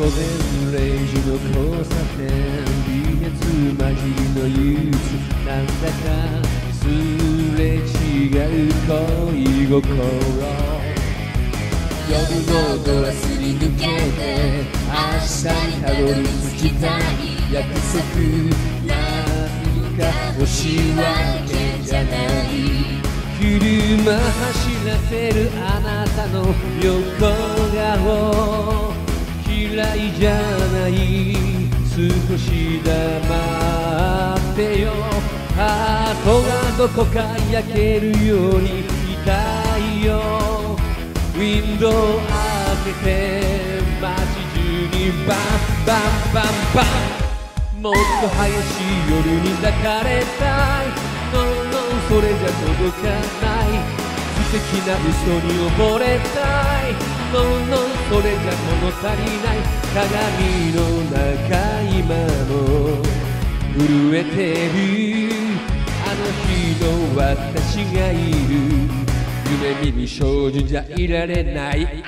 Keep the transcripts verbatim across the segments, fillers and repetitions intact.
前れいじの交差点微熱混じりの憂鬱なんだかすれ違う恋心夜のドアすり抜けて明日にたどり着きたい約束何か星はけじゃない車走らせるあなたの横顔嫌いじゃない少し黙ってよハートがどこか焼けるように痛いよウィンドウ開けて街中にバンバンバンバンもっと激しい夜に抱かれたい No, no それじゃ届かない素敵な嘘に溺れたい No, no それじゃ物足りない鏡の中今も震えてるあの日の私がいる夢見る少女じゃいられない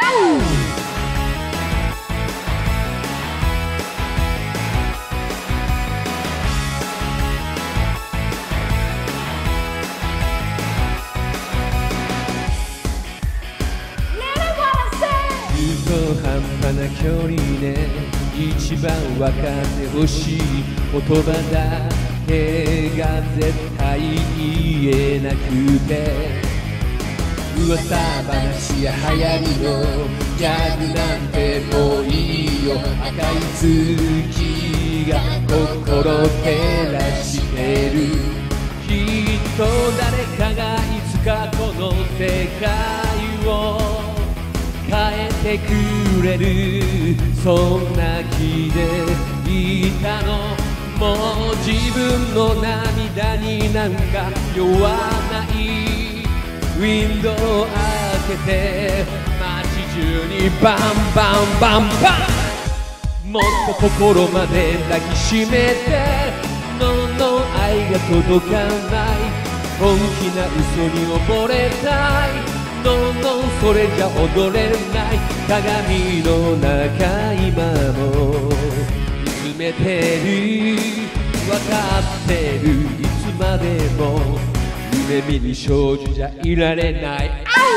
中途半端な距離で一番分かってほしい言葉だけが絶対言えなくて噂話や流行りのギャグなんてもういいよ赤い月が心照らしてるきっと誰かがいつかこの世界を変えてくれるそんな気でいたのもう自分の涙になんか酔わないウィンドウ開けて街中にバンバンバンバンもっと心まで抱きしめてのの愛が届かない本気な嘘に溺れたいNo, no それじゃ踊れない鏡の中今も見つめてる分かってるいつまでも夢見る少女じゃいられない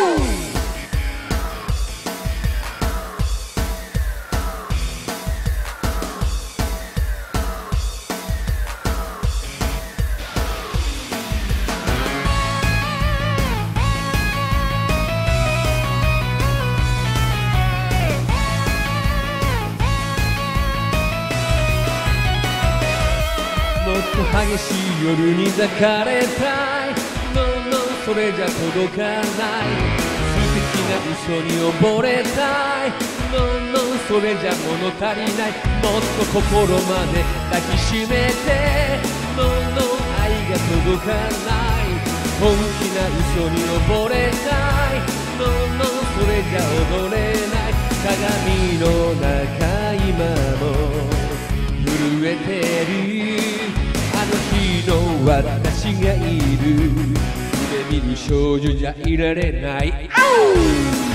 もっと激しい夜に抱かれたい No, no それじゃ届かない素敵な嘘に溺れたい No, no それじゃ物足りないもっと心まで抱きしめて No, no 愛が届かない本気な嘘に溺れたい No, no それじゃ踊れない鏡の中今も震えてるあの日の私がいる夢見る少女じゃいられない